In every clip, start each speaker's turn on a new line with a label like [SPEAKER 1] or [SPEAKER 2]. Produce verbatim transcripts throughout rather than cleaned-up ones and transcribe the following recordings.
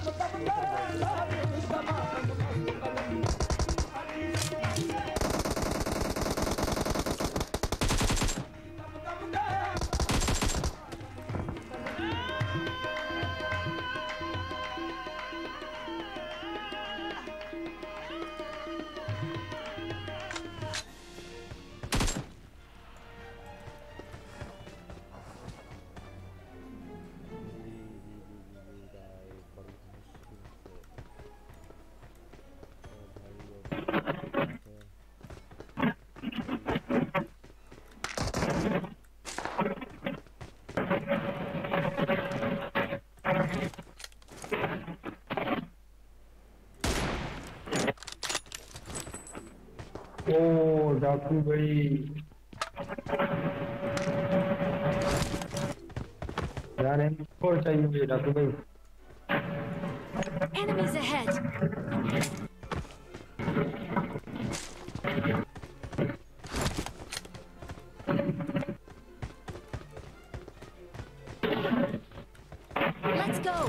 [SPEAKER 1] ओ डाकू भाई यार और चाहिए मुझे डाकू भाई।
[SPEAKER 2] Enemies ahead. Let's go.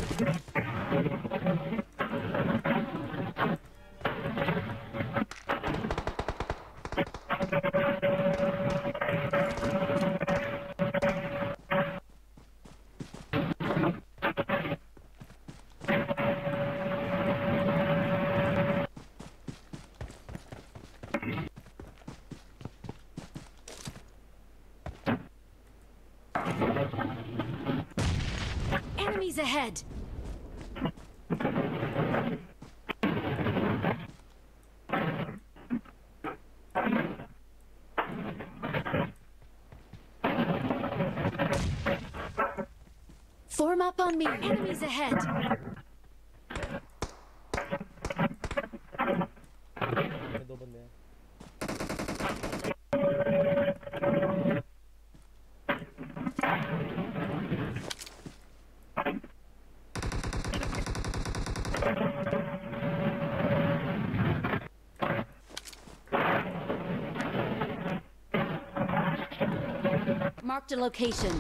[SPEAKER 2] Enemies ahead. Form up on me. Enemies ahead.
[SPEAKER 3] दो बंदे हैं।
[SPEAKER 2] Marked a location.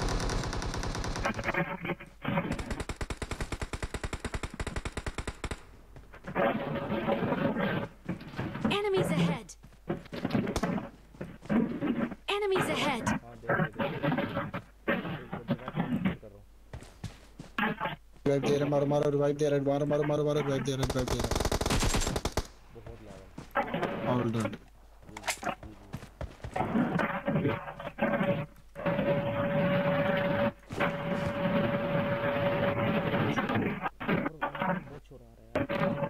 [SPEAKER 2] Enemies ahead. Enemies ahead.
[SPEAKER 4] Revive दे रहा मारो मारो रिवाइव दे रहा मारो मारो मारो मारो रिवाइव दे रहा रिवाइव दे रहा
[SPEAKER 3] बहुत लावा
[SPEAKER 4] ऑल डन
[SPEAKER 3] बहुत शोर आ रहा है यार।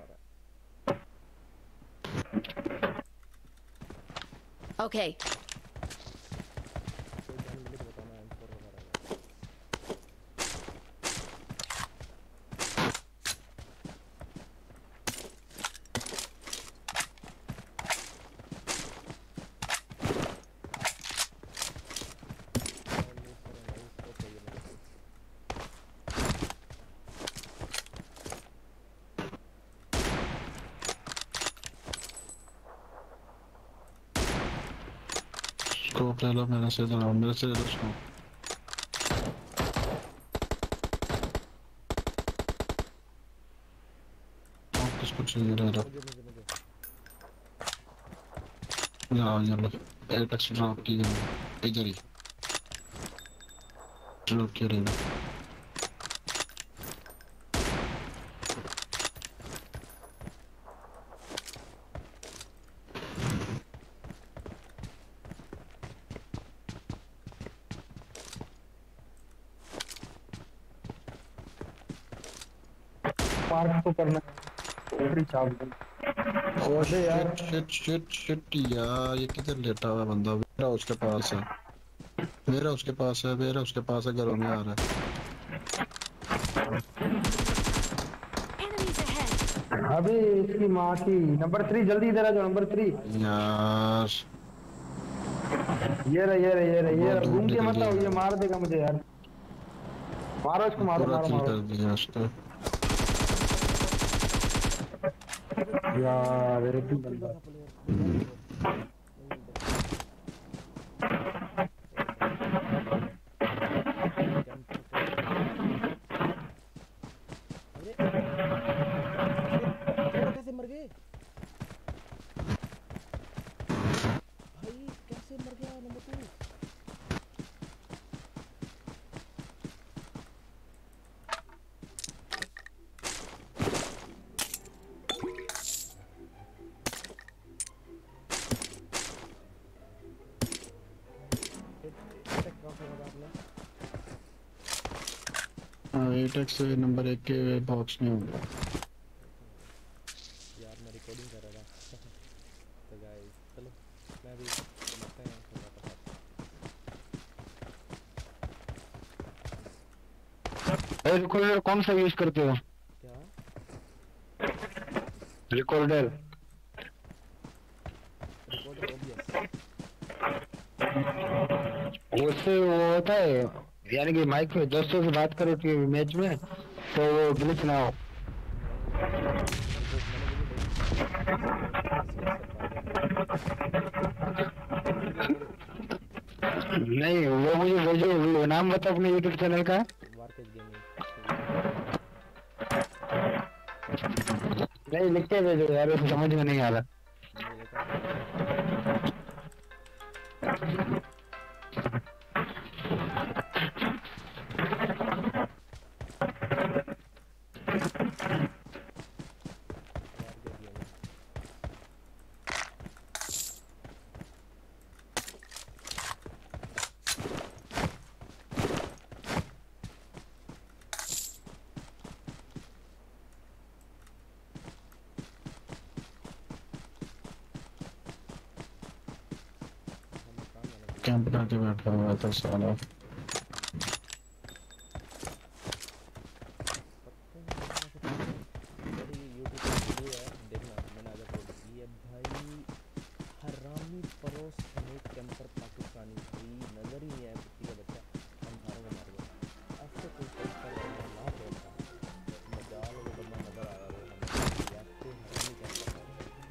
[SPEAKER 2] Okay.
[SPEAKER 4] स्कोप ले लो मेरे से जरा मेरे से ले लो स्कोप किसको चाहिए ले लो जाओ चलो एयरटेक्स ड्रॉप की इधर ही ड्रॉप किया ले लो
[SPEAKER 1] पार्क तो करना ऊपरी चाप दे
[SPEAKER 4] ओ यार शिट शिट शिट यार ये किधर लेटा हुआ बंदा मेरा उसके पास है मेरा उसके पास है मेरा उसके पास है घरों में आ रहा है
[SPEAKER 1] अभी इसकी माँ की नंबर थ्री जल्दी इधर आ जाओ नंबर थ्री
[SPEAKER 4] यार
[SPEAKER 1] ये रहा ये रहा ये रहा ये रहा घूम के मत आओ ये मार देगा मुझे यार मारो इसको मारो मारो मारो
[SPEAKER 4] कर दिया उसको
[SPEAKER 1] यार एक ही बंदा
[SPEAKER 4] एट एक्स नंबर एक के बॉक्स में होगा।
[SPEAKER 3] यार मैं रिकॉर्डिंग कर रहा था। तो गाइस चलो मैं भी मरते हैं थोड़ा सा।
[SPEAKER 1] रिकॉर्डर कौन सा यूज करते हो?
[SPEAKER 3] क्या
[SPEAKER 1] रिकॉर्डर
[SPEAKER 3] रिकॉर्डर? ओबीएस।
[SPEAKER 1] उससे वो होता है, यानी कि माइक पे दोस्तों से बात करो कि मैच में, तो वो ग्लिच ना हो।
[SPEAKER 3] नहीं यार देखो मैंने वीडियो भेजी थी ना, उसमें डिस्कस कर पाते हैं हम। देखी वीडियो मेरी?
[SPEAKER 1] नहीं, वो मुझे भेजो, वो नाम बताओ अपने यूट्यूब चैनल का।
[SPEAKER 3] वारकेज गेमिंग यूट्यूब चैनल है।
[SPEAKER 1] नहीं, लिख के भेजो यार, उसे समझ में नहीं आ रहा।
[SPEAKER 3] ये लेकर भेज रहा हूँ। वारकेज गेमिंग। हमें कहाँ जाना चाहिए?
[SPEAKER 4] कैंप करके बैठा हुआ था साला।
[SPEAKER 3] पता नहीं यार ऐसे चीज़ें। मेरी यूट्यूब पे वीडियो है देखना, मैंने आज अपलोड की है भाई। हरामी परोस समेत कैंपर पाकिस्तानी भाई नज़र ही नहीं आया कुत्ती का बच्चा, हम सारों को मार गया। ऐसे कोई कैंपर बंदा ना तोड़ता मजाल, वो बंदा नज़र आया वो हमें भाई, ऐसे हरामी कैंपर था।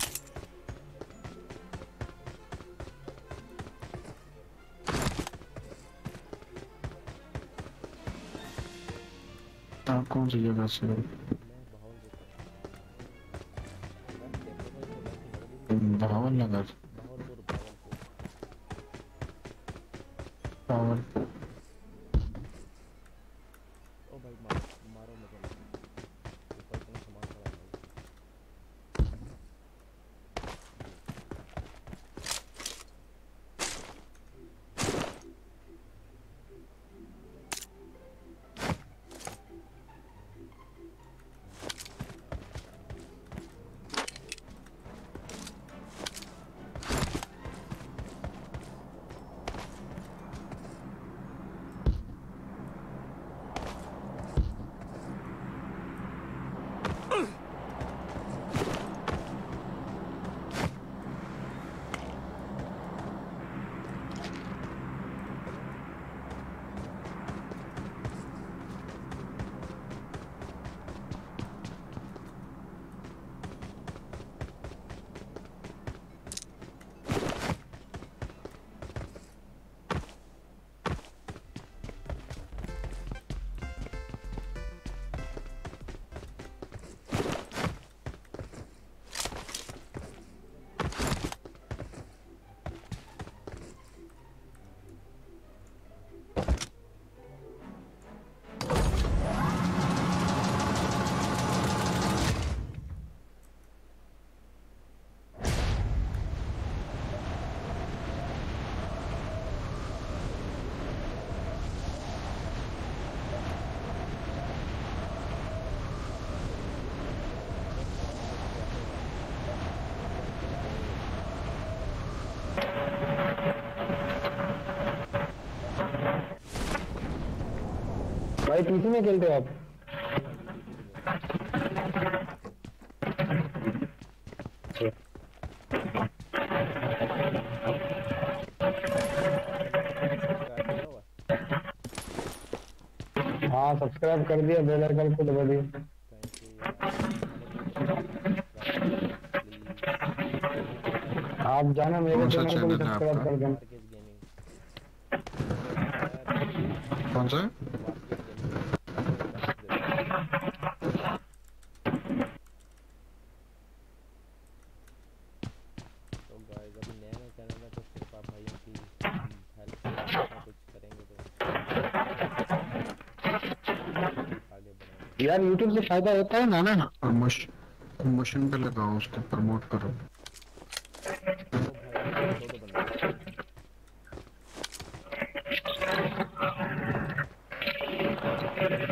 [SPEAKER 4] आप कौन सी जगह से हो?
[SPEAKER 3] मैं बहावलपुर से हूँ। वैसे देखो तो इसमें वैसे नज़र ही नहीं आती।
[SPEAKER 4] भावन नगर।
[SPEAKER 3] बहावलपुर बहावलपुर।
[SPEAKER 4] पावर।
[SPEAKER 3] ओ भाई मारो मारो मुझे मत, ऊपर इतना सामान पड़ा है भाई। जी
[SPEAKER 1] भाई पीसी में खेलते हो आप?
[SPEAKER 3] हाँ जी हाँ जी पीसी में खेलता हूँ। आपने सब्सक्राइब किया हुआ?
[SPEAKER 1] हाँ, सब्सक्राइब कर दिया, बेल आइकन को दबा दिया।
[SPEAKER 3] थैंक यू यार, मैंने भी दबा दिया भाई, सब्सक्राइब कर दो प्लीज़।
[SPEAKER 1] आप जाना मेरे
[SPEAKER 4] कौन सा
[SPEAKER 1] चैनल को भी
[SPEAKER 4] चैनल है
[SPEAKER 1] सब्सक्राइब
[SPEAKER 4] आपका?
[SPEAKER 1] कर देना।
[SPEAKER 3] वारकेज गेमिंग है तो,
[SPEAKER 4] कौन सा?
[SPEAKER 3] वारकेज गेमिंग आपको मैं मैसेज दे दूँगा। तो गाइस अभी नया नया चैनल है तो सिर्फ आप भाइयों की हेल्प से कुछ ना कुछ करेंगे तो आगे बढ़ेंगे।
[SPEAKER 1] यार यूट्यूब से फायदा होता है ना ना।
[SPEAKER 4] प्रमोशन प्रमोशन पे लगाओ, उसको प्रमोट करो।
[SPEAKER 3] ओ भाई दो दो बंदे हैं।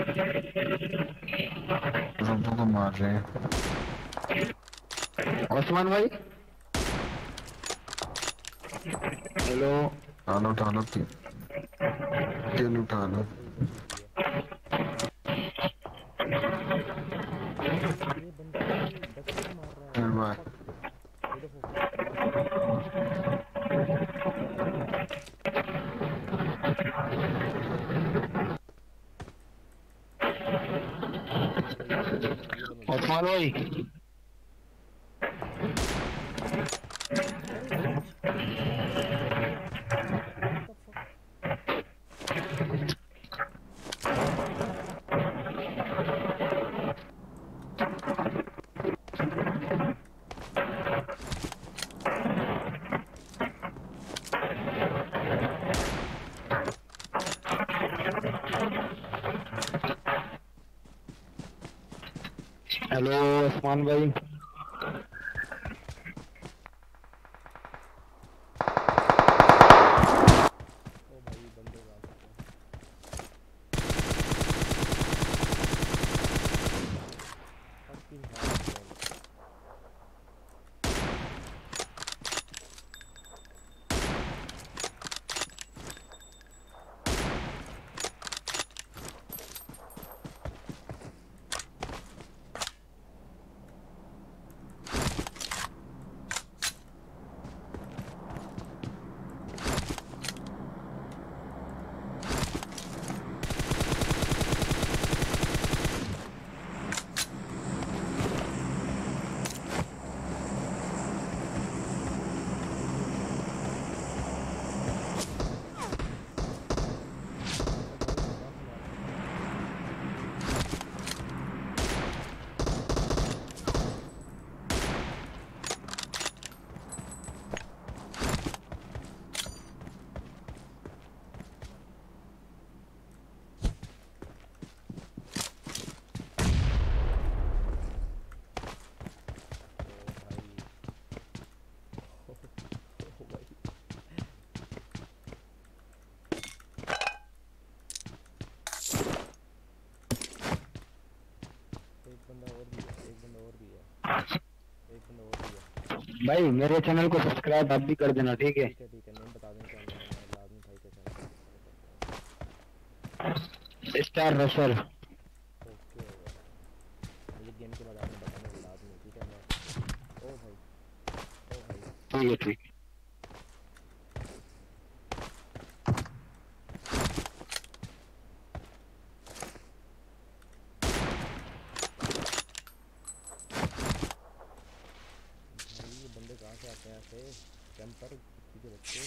[SPEAKER 4] रुको को मार रहे हैं।
[SPEAKER 1] ओस्मान भाई हेलो।
[SPEAKER 4] उठा लो उठा लो कि- किल उठा लो।
[SPEAKER 3] ये बंदा भाई डकू को मार रहा है।
[SPEAKER 4] फिर
[SPEAKER 3] व्हाट द
[SPEAKER 4] बाय।
[SPEAKER 3] फक। ये देखो ये भाई ये ये बंदा ये बंदा देखो।
[SPEAKER 1] ओस्मान भाई
[SPEAKER 3] अरे व्हाट, इसने मेरे को किल कर दिया। What the fuck.
[SPEAKER 1] Hello Osman भाई।
[SPEAKER 3] ओ भाई बंदे आ चुके हैं। Fucking hard man. ओ भाई कहाँ से मार रहा है। ओ भाई ओ भाई एक बंदा और भी है, एक बंदा और भी है, एक बंदा और भी है।
[SPEAKER 1] भाई मेरे चैनल को सब्सक्राइब आप भी कर देना, ठीक है।
[SPEAKER 3] ठीक है ठीक है, नेम बता दें क्या नाम है, मैं लाजमी भाई के चैनल पे सब्सक्राइब करता
[SPEAKER 1] स्टार रशल।
[SPEAKER 3] हूँ। ओके हो गया। मुझे गेम के बाद आपने बताना लाजमी, ठीक है। मैं ओ भाई ओ भाई
[SPEAKER 1] ठीक है ठीक है।
[SPEAKER 3] भाई ये बंदे कहाँ से आते हैं ऐसे कैंपर कुत्ती के बच्चे।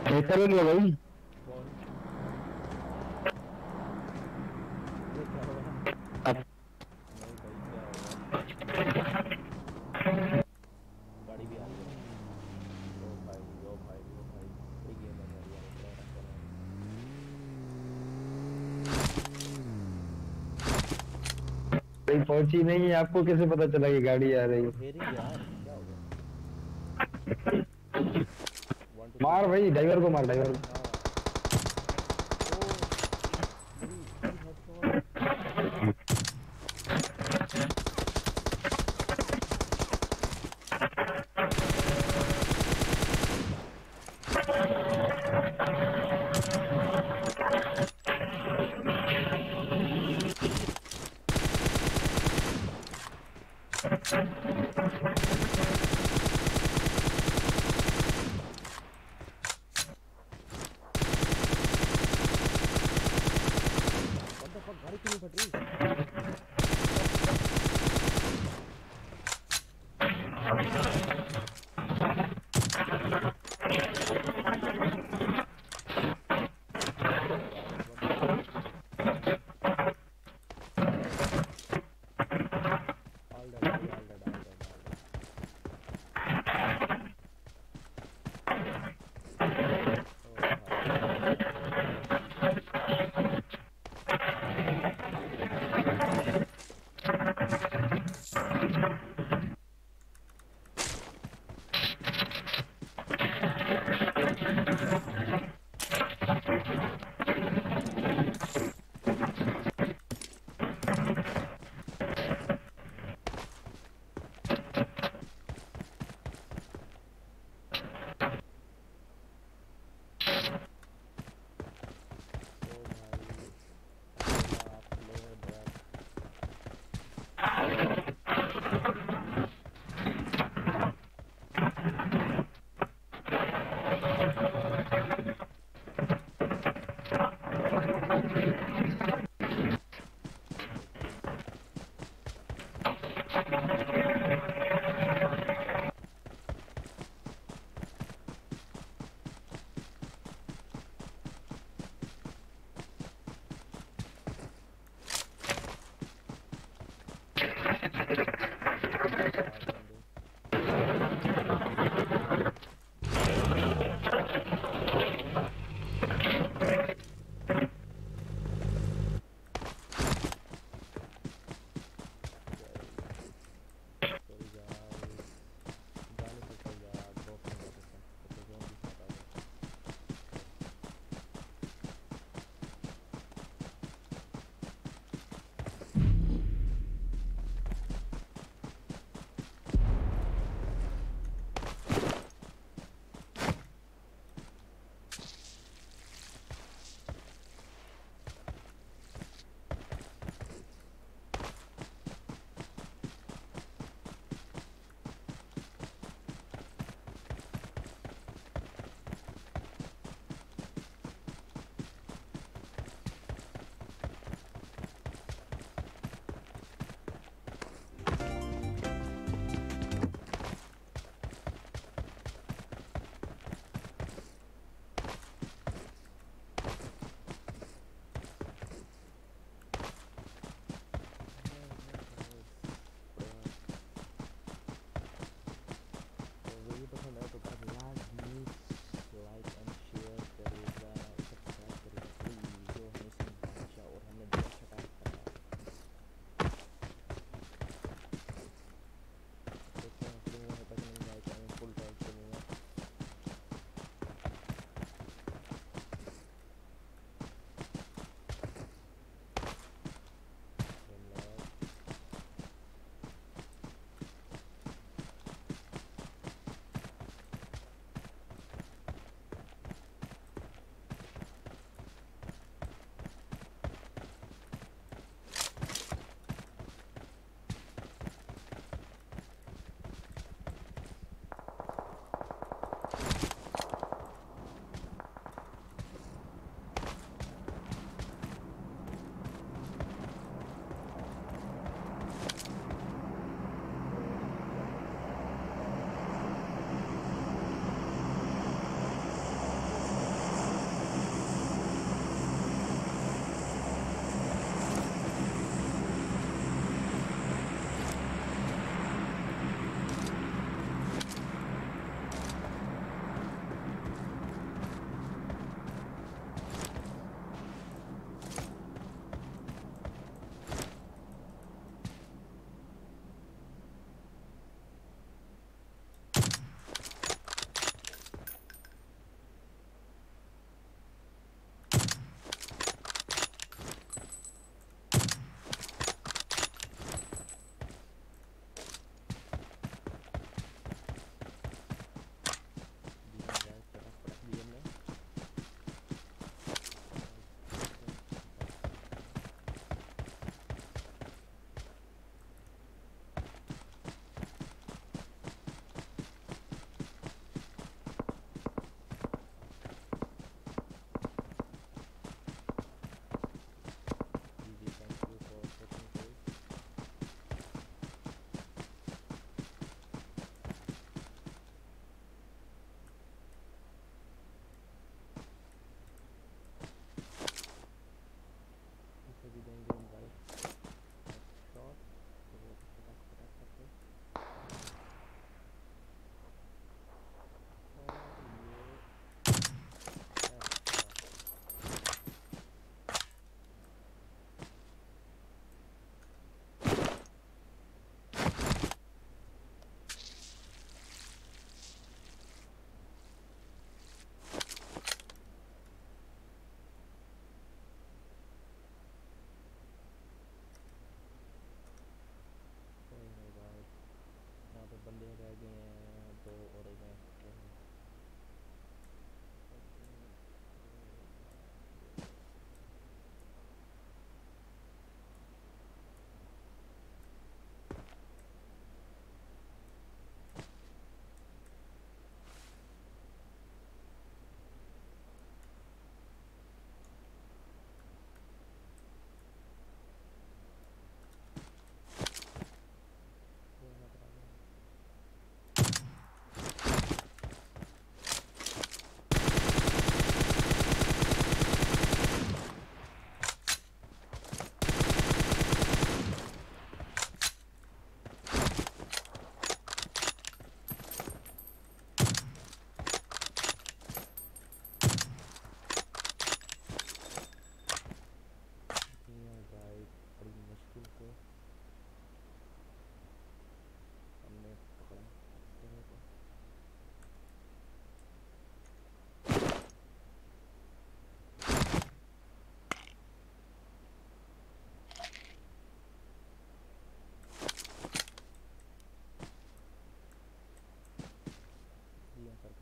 [SPEAKER 1] ये करेंगे भाई।
[SPEAKER 3] कौन? ये क्या हुआ?
[SPEAKER 1] अब
[SPEAKER 3] नहीं भाई क्या होगा? गाड़ी भी आ रही है। ओ भाई ओ भाई ओ भाई बड़ी गेम होने वाली है यार, बड़ा आराम कर रहा हूँ।
[SPEAKER 1] भाई पहुंची नहीं है, आपको कैसे पता चला कि गाड़ी आ रही
[SPEAKER 3] तो
[SPEAKER 1] है?
[SPEAKER 3] हेरिंग यार क्या हो गया? वन टू
[SPEAKER 1] मार
[SPEAKER 3] थ्री।
[SPEAKER 1] भाई, ड्राइवर को मार, ड्राइवर को।
[SPEAKER 3] हाँ। ओ थ्री थ्री हेडशॉट।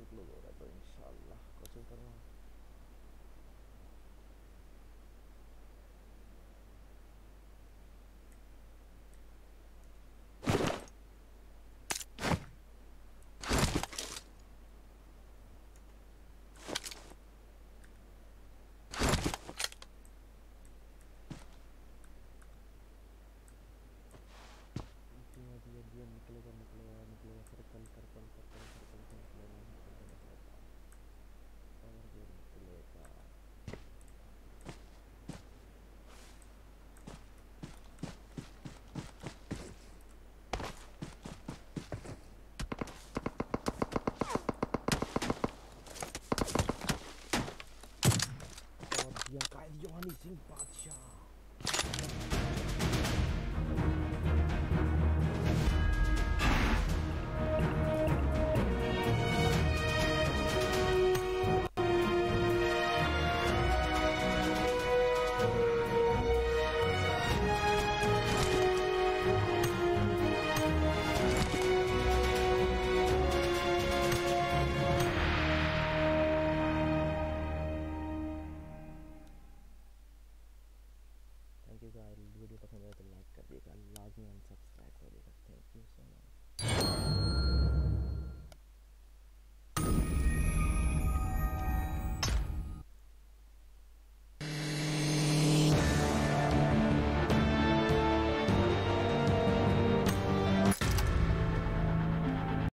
[SPEAKER 3] क्लोज हो रहा है तो इंशाल्लाह कोशिश करूँगा